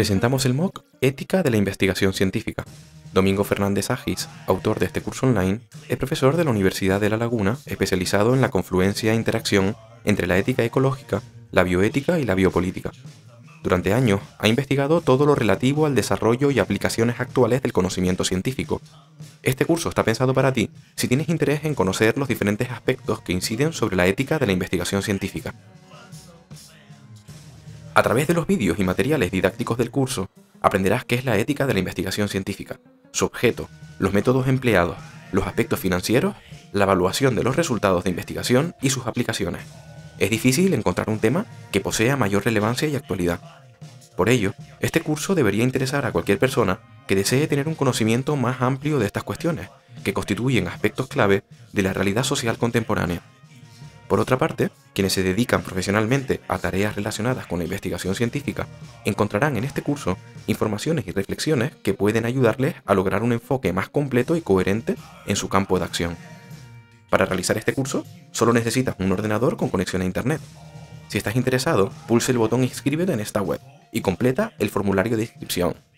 Presentamos el MOOC Ética de la Investigación Científica. Domingo Fernández Agis, autor de este curso online, es profesor de la Universidad de La Laguna, especializado en la confluencia e interacción entre la ética ecológica, la bioética y la biopolítica. Durante años ha investigado todo lo relativo al desarrollo y aplicaciones actuales del conocimiento científico. Este curso está pensado para ti si tienes interés en conocer los diferentes aspectos que inciden sobre la ética de la investigación científica. A través de los vídeos y materiales didácticos del curso, aprenderás qué es la ética de la investigación científica, su objeto, los métodos empleados, los aspectos financieros, la evaluación de los resultados de investigación y sus aplicaciones. Es difícil encontrar un tema que posea mayor relevancia y actualidad. Por ello, este curso debería interesar a cualquier persona que desee tener un conocimiento más amplio de estas cuestiones, que constituyen aspectos clave de la realidad social contemporánea. Por otra parte, quienes se dedican profesionalmente a tareas relacionadas con la investigación científica encontrarán en este curso informaciones y reflexiones que pueden ayudarles a lograr un enfoque más completo y coherente en su campo de acción. Para realizar este curso, solo necesitas un ordenador con conexión a Internet. Si estás interesado, pulse el botón Inscríbete en esta web y completa el formulario de inscripción.